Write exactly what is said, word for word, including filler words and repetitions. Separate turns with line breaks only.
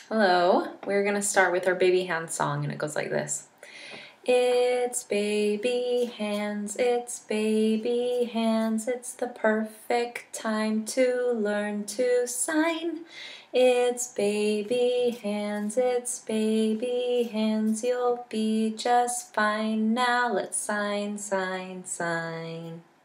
Hello, we're gonna start with our baby hands song, and it goes like this. It's baby hands, it's baby hands, it's the perfect time to learn to sign. It's baby hands, it's baby hands, you'll be just fine. Now let's sign, sign, sign.